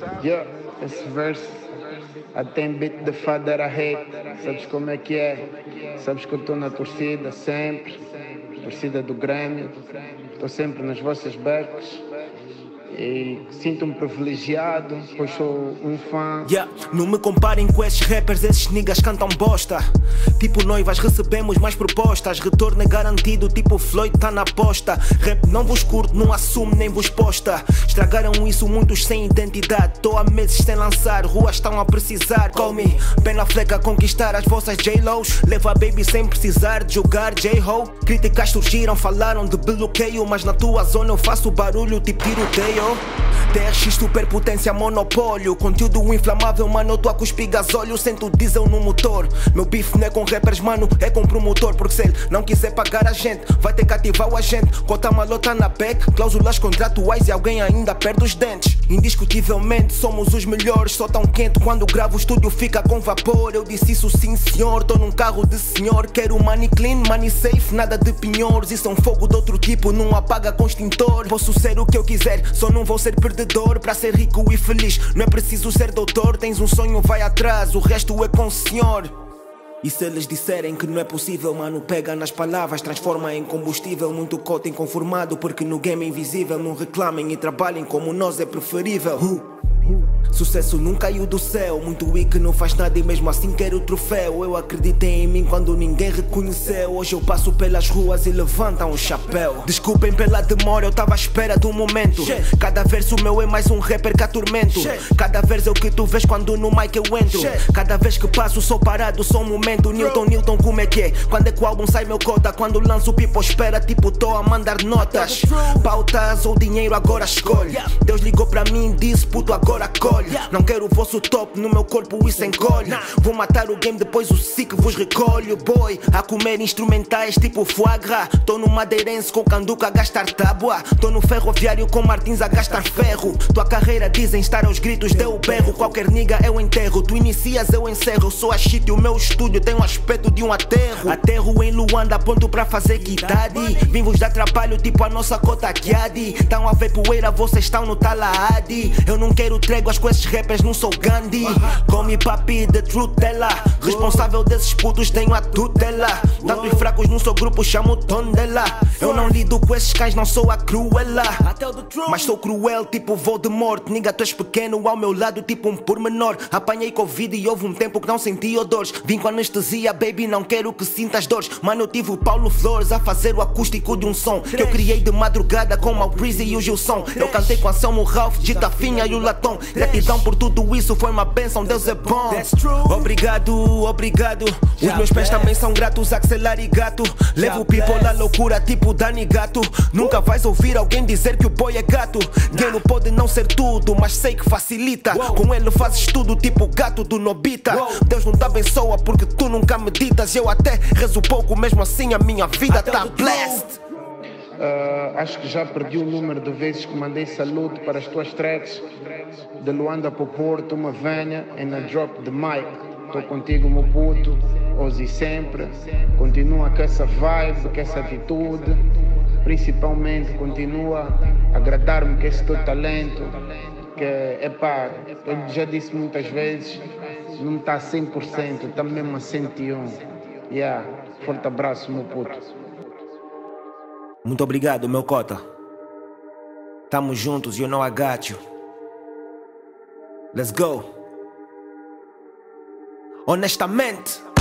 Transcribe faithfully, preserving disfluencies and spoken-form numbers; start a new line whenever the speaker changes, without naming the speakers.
Yeah, esse verso até em beat de Father I hate. Sabes como é que é? Sabes que eu estou na torcida sempre, torcida do Grêmio. Estou sempre nas vossas backs. E sinto-me privilegiado, pois sou um fã.
Yeah, não me comparem com esses rappers, esses niggas cantam bosta. Tipo noivas recebemos mais propostas. Retorno é garantido, tipo Floyd tá na aposta. Rap não vos curto, não assume nem vos posta. Estragaram isso muitos sem identidade. Tô há meses sem lançar, ruas estão a precisar. Call me, Ben Affleck a conquistar as vossas J-Lo's. Leva a baby sem precisar de jogar J-Ho. Críticas surgiram, falaram de bloqueio, mas na tua zona eu faço barulho tipo tiroteio. T R X superpotência monopólio. Conteúdo inflamável, mano, eu tô a cuspir gasóleo. Sento diesel no motor. Meu bife não é com rappers, mano, é com promotor. Porque se ele não quiser pagar a gente, vai ter que ativar o agente. Cota malota na back, cláusulas contratuais e alguém ainda perde os dentes. Indiscutivelmente somos os melhores. Só tão quente quando gravo o estúdio fica com vapor. Eu disse isso sim senhor, tô num carro de senhor. Quero money clean, money safe, nada de pinhores. Isso é um fogo de outro tipo, não apaga com extintor. Posso ser o que eu quiser, só não vou ser perdedor. Pra ser rico e feliz não é preciso ser doutor. Tens um sonho, vai atrás, o resto é com o senhor. E se eles disserem que não é possível, mano, pega nas palavras, transforma em combustível. Muito cota inconformado porque no game é invisível. Não reclamem e trabalhem como nós é preferível. uh. Sucesso não caiu do céu, muito weak não faz nada e mesmo assim quero o troféu. Eu acreditei em mim quando ninguém reconheceu. Hoje eu passo pelas ruas e levantam o chapéu. Desculpem pela demora, eu tava à espera do momento. Cada verso meu é mais um rapper que atormento. Cada verso é o que tu vês quando no mic eu entro. Cada vez que passo sou parado, só um momento. Newton, Newton, como é que é? Quando é que o álbum sai meu cota? Quando lanço o people espera, tipo tô a mandar notas. Pautas ou dinheiro agora escolhe. Deus ligou pra mim e disse puto agora colhe. Não quero o vosso top, no meu corpo isso encolhe. Vou matar o game, depois o sick vos recolhe. Boy, a comer instrumentais tipo foie gras. Tô no madeirense com canduca a gastar tábua. Tô no ferroviário com Martins a gastar ferro. Tua carreira dizem estar aos gritos, deu o berro. Qualquer nigga eu enterro, tu inicias eu encerro. Sou a shit e o meu estúdio tem um aspecto de um aterro. Aterro em Luanda, ponto pra fazer guidade. Vim vos dar trabalho tipo a nossa cota Kiadi. Tão a ver poeira, vocês estão no Talaadi. Eu não quero tréguas com esses rappers, não sou Gandhi. Come papi, the truth dela. Responsável desses putos, tenho a tutela. Tanto e fracos não sou grupo, chamo o tom dela. Eu não lido com esses cães, não sou a cruela. Mas sou cruel, tipo Voldemort. Nigga, tu és pequeno ao meu lado, tipo um pormenor. Apanhei Covid e houve um tempo que não senti odores. Vim com anestesia, baby, não quero que sintas dores. Mano, eu tive o Paulo Flores a fazer o acústico de um som que eu criei de madrugada com o Breezy e o Gilson. Eu cantei com a Anselmo, o Ralph, Gitafinha e o Latom. Gratidão por tudo isso, foi uma bênção, Deus é bom. Obrigado, obrigado. Os meus pés também são gratos, Axel Arigato. Levo o people à loucura, tipo Dani Gato. Nunca vais ouvir alguém dizer que o boy é gato. Dinheiro pode não ser tudo, mas sei que facilita. Com ele fazes tudo, tipo o gato do Nobita. Deus não te abençoa porque tu nunca meditas. Eu até rezo pouco, mesmo assim a minha vida tá blessed.
Uh, acho que já perdi o número de vezes que mandei saludo para as tuas tracks. De Luanda para o Porto, uma venha e na drop de mic. Estou contigo, meu puto, hoje e sempre. Continua com essa vibe, com essa atitude. Principalmente continua a agradar-me com esse teu talento. Que é pá, eu já disse muitas vezes, não está a cem por cento, está mesmo a cento e um. Yeah, forte abraço, meu puto.
Muito obrigado, meu cota. Tamo juntos, you know I got you. Let's go. Honestamente.